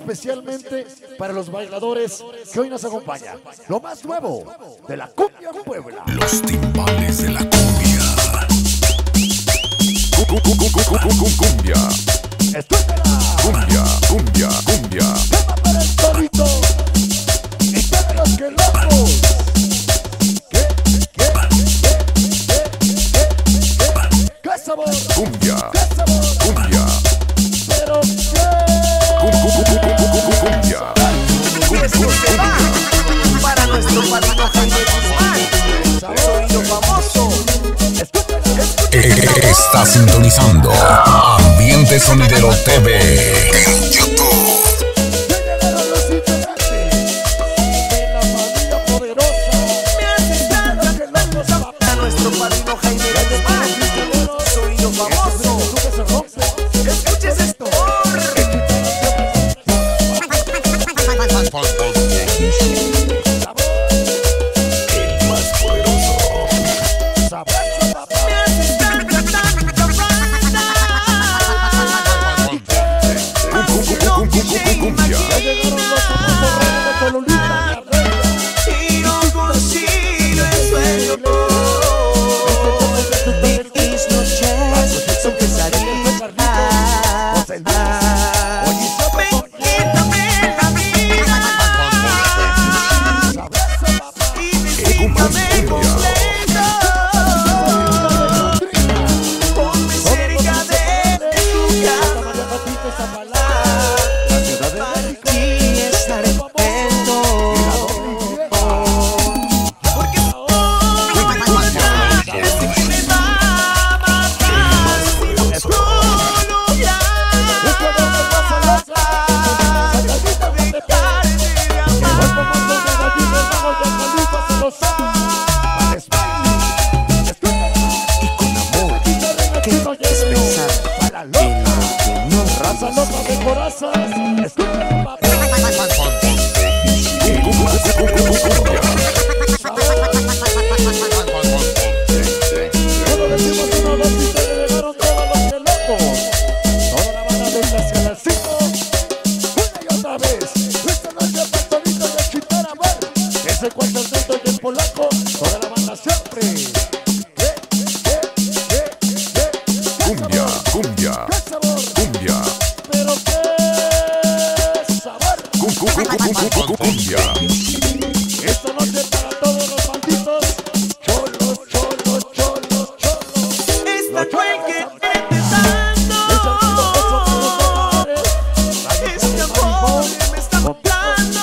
especialmente para los bailadores que hoy nos acompañan. Lo más nuevo de la cumbia en Puebla. Los timbales de la cumbia. Cumbia. Escúchala. Cumbia, cumbia, cumbia. Tema para el torito. Y para los que locos. ¿Qué sabor? Cumbia. ¿Qué sabor? Cumbia. Pero qué. Cumbia. Para nuestro padrino Jaime Guzmán, sonido famoso. Está sintonizando Ambiente Sonidero TV en YouTube. Ya llegaron los integrantes de la familia poderosa. Me haces tanto Que locos a para nuestro padrino Jaime Guzmán, sonido famoso. que se rompe. Escuches esto. El más poderoso. Sabroso, papá. Me haces tanto Cumbia. Ya llegaron los famosos reyes de Cholulita, la reina. y no consigo el sueño. Mis noches son pesadillas. José Luis. Oye, Me quítame la vida sabroso, papá. y visítame completo. Ponme cerca de tu cama. María Patita, esa palabra. La ciudad de México. Aquí estaré atento. Porque este que me va a matar si no lograr dejarte de amar. Y con amor, ¿qué es pensar en lo que no Raza loca de corazón. Escúchame, papá. Cuando decimos una, dos y tres, llegaron todos los que locos. Toda la banda desde hacia las 5. Una y otra vez. Esta noche pastorito de Chitaramar. Ese cuarteto y el polaco. Toda la banda siempre. Cumbia, cumbia, ¿Qué sabor? cumbia. Pero qué sabor. Cumbia. Esta noche para todos los malditos. Cholos, cholos, cholos, cholos. Esta fue que te tanto. Este amor me está matando.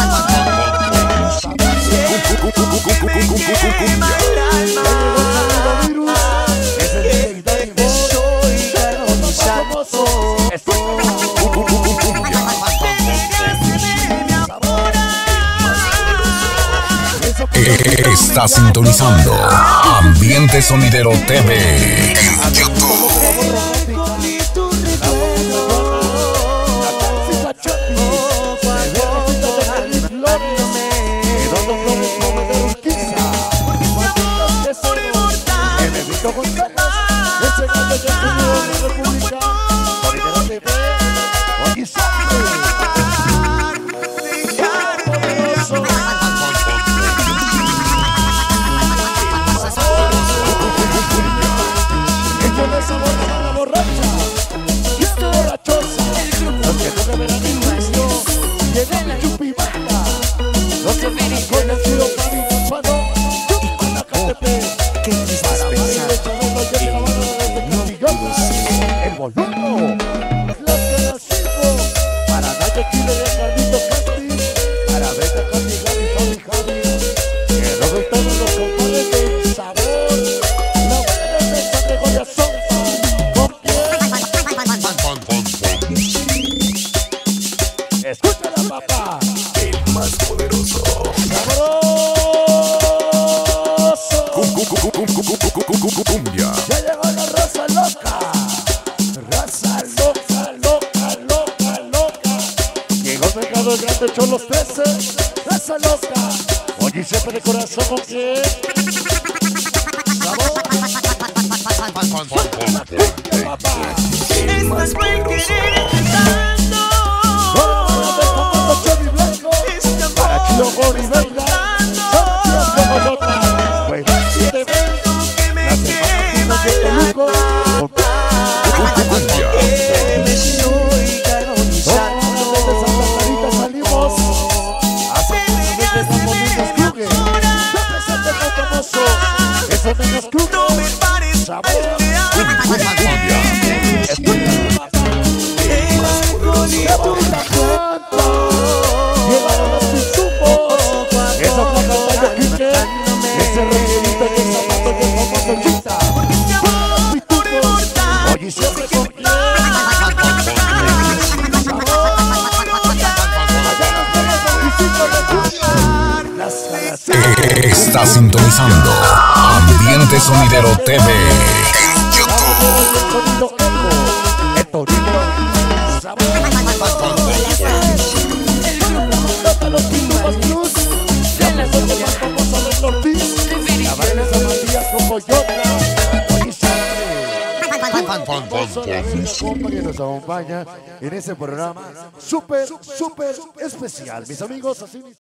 Me quema el alma. Que te soy carbonizado. Está sintonizando Ambiente Sonidero TV en YouTube. Qué triste es pensar el boludo, los que las 5, para Nacho Chile de Carlito Casti, para Beta Casti, Gaby, Fabi, Javi, que roben todos los compadres del sabor, la buena de San Gregorio Zomba, ¿con quién? Escúchala, papá, El más poderoso. sabroso. Cumbia. Ya llegó la raza loca. Raza loca, loca, loca, loca. Llegó el mercado grande, Cholos 13. Raza loca. Oye, siempre de corazón, ¿con quién? Sabor. La cumbia, papá. Esta fue quererte tanto. Está sintonizando Ambiente Sonidero TV en YouTube. Que nos acompaña en ese programa súper especial, mis amigos. Así